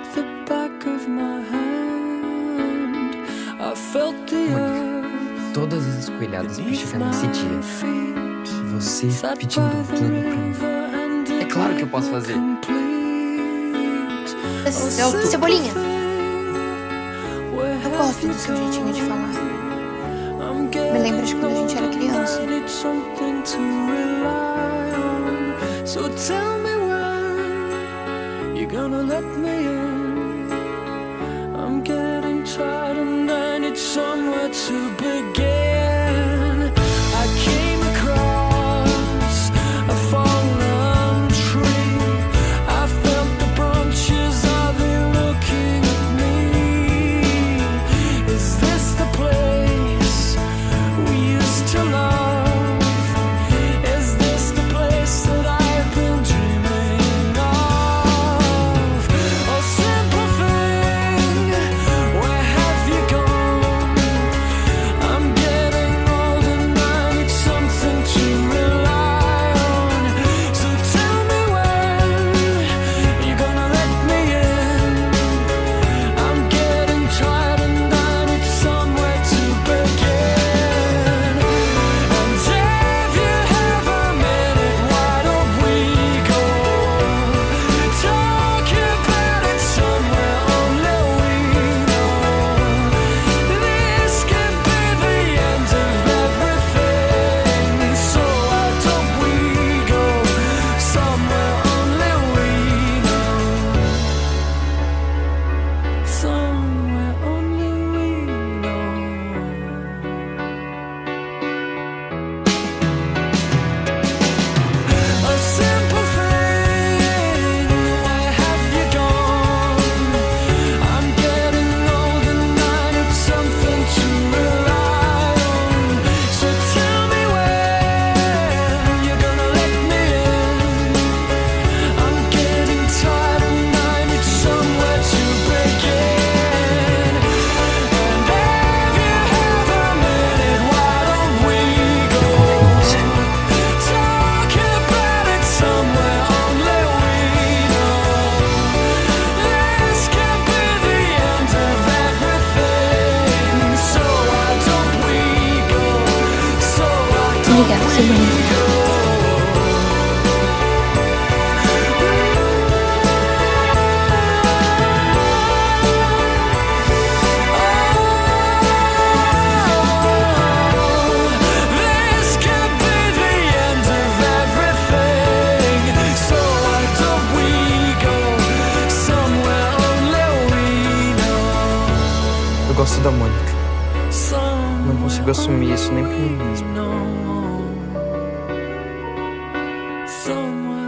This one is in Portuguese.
Mônica, todas as escoelhadas pra chegar nesse dia. Você pedindo um plano pra mim. É claro que eu posso fazer. Cebolinha, eu gosto do seu jeitinho de falar. Me lembra de quando a gente era criança. So tell me when you're gonna let me in. I'm getting tired and I need somewhere to begin. I came across a fallen tree. I felt the branches of it looking at me. Is this the place we used to love? Obrigada, Cebolinha. Eu gosto da Mônica. Não consigo assumir isso nem pra mim mesmo. Somewhere